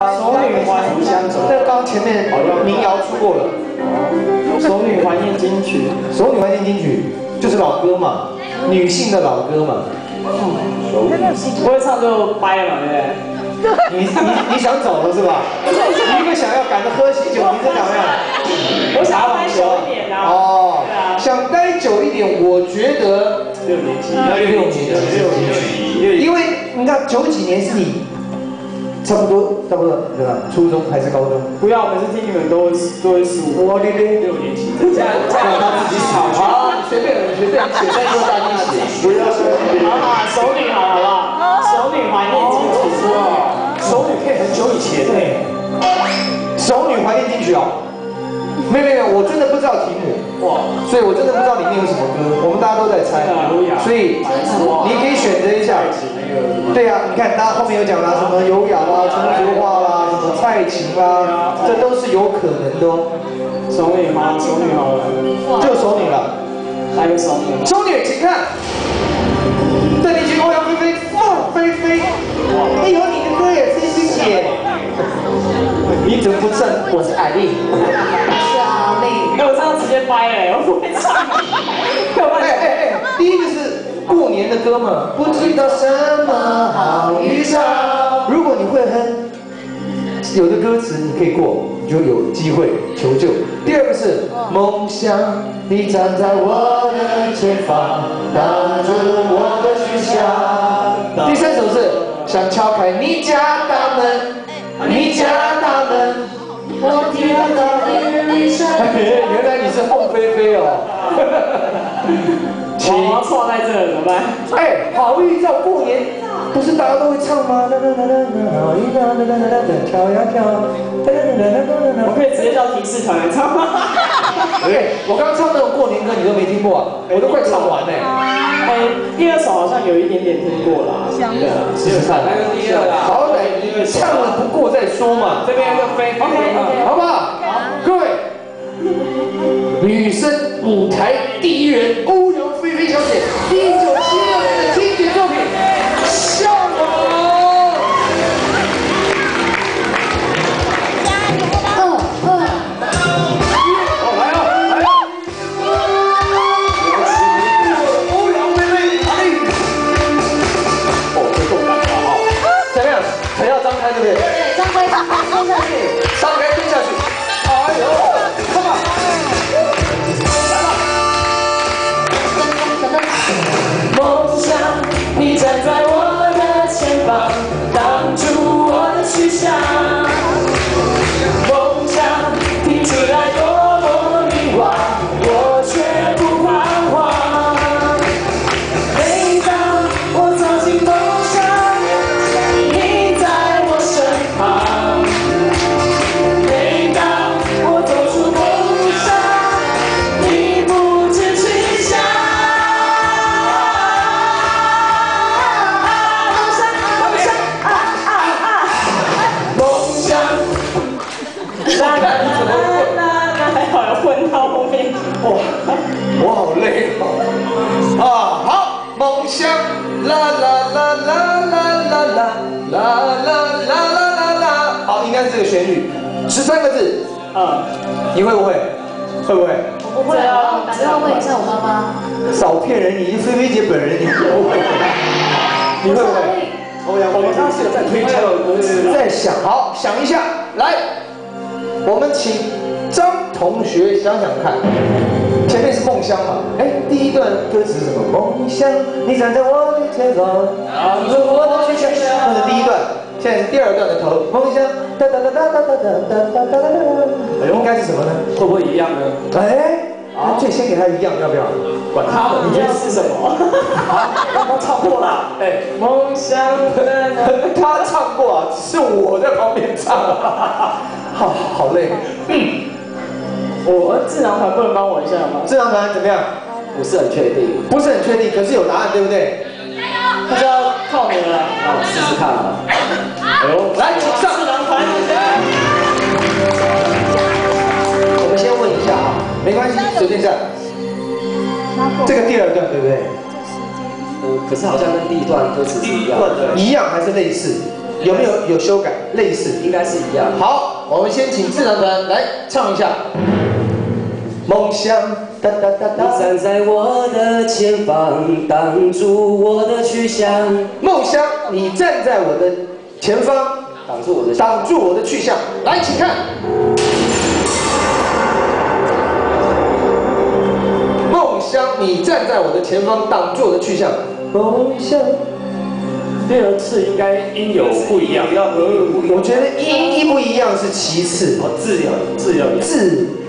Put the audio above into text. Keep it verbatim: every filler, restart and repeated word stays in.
熟女还互相走，这刚前面民谣出过了。熟女怀念金曲，熟女怀念金曲就是老歌嘛，女性的老歌嘛。嗯，不会唱就掰了嘛，对不对？你你你想走了是吧？你一个想要赶着喝喜酒，你是怎么样？我想要待久一点啊。哦，想待久一点，我觉得六年级，六年级，六年级，因为你看九几年是你。 差不多，差不多，对吧？初中还是高中？不要，每次听你们都都会十五，我六六年级，这样这样他自己写。好，随便随便写，再说大家写，不要说。好好，熟女好，好不好？熟女怀念金曲哦，熟女可以很久以前对。熟女怀念金曲哦。没有没有，我真的不知道题目哇，所以我真的不知道里面有什么歌，我们大家都在猜，所以你可以选择一下。 对呀、啊，你看，大家后面有讲啦，什么优雅啦、成熟化啦、什么蔡琴啦，这都是有可能的哦。熟女好，熟女好了，就熟女了，来个熟女。熟女，请看，邓丽君、欧阳菲菲、凤飞飞，哎呦，你的歌也是谢谢。你怎么不正？我是艾丽。是阿丽。哎，我这样直接掰哎，我不会唱。哎哎哎，第一个是。 过年的歌嘛，不知道什么好预兆。如果你会哼，有的歌词你可以过，你就有机会求救。第二个是梦想，你站在我的前方，挡住我的去向。第三首是想敲开你家大门，你家大门，我听到你的声音。原来你是凤飞飞哦。我要错在这了，怎么办？哎，好预兆，过年不是大家都会唱吗？跳呀跳，我可以直接叫提示团来唱吗？对，我刚唱那种过年歌你都没听过啊，我都快唱完嘞。哎，第二首好像有一点点听过啦。对啊，试试看。那个第二啦，好歹你唱了不过再说嘛。这边就飞 ，OK OK， 好不好？好，各位。 女生舞台第一人欧阳菲菲小姐，一九七六年的经典作品《向往》。嗯嗯。哦，来了来了！欧阳菲菲，哎，哦，这动感大啊！怎么样？腿要张开，对不对？对，张开，张开，蹲下去，张开，蹲下去。哎呦！ 梦想，你站在我的前方，挡住我的去向。梦想听起来多么迷惘，我却不彷徨。每当我走进梦想，你在我身旁。每当我走出梦想，你不知去向。 混到后面，哇，我好累哦。啊，好，梦想，啦啦啦啦啦啦啦啦啦啦啦啦。好，应该是这个旋律，十三个字。嗯，你会不会？会不会？我不会啊，打电话问一下我妈妈。少骗人，你菲菲姐本人你不会。你会不会？欧阳，我们刚刚是有在推敲，在想，好，想一下，来，我们请。 张同学想想看，前面是梦乡嘛？哎，第一段歌词是什么？梦乡，你站在我的前方，挡住我的去向。那是第一段，现在是第二段的头。梦乡，哒哒哒哒哒哒哒哒哒哒哒。应该是什么呢？会不会一样呢？哎，啊，最先给他一样，要不要？管他的，你觉得是什么？啊，他唱过了。哎，梦乡，他唱过啊，只是我在旁边唱。好，好累。嗯。 我智囊团不能帮我一下吗？智囊团怎么样？不是很确定，不是很确定，可是有答案，对不对？加油！那就要靠你了，让我试试看啊！哎呦，来，请上智囊团！我们先问一下啊，没关系，随便站。这个第二段对不对？呃，可是好像跟第一段歌词是一样的，一样还是类似？ 有没有有修改？类似， 应该是一样。 好，我们先请自然团来唱一下。梦想，哒哒哒哒。 你站在我的前方，挡住我的去向。 梦想，你站在我的前方， 挡住我的挡住我的去向。来，请看。梦想，你站在我的前方，挡住我的去向。梦想。 第二次应该音有不一样，要和不一样。 我觉得音一不一样是其次， 哦，字有字有字。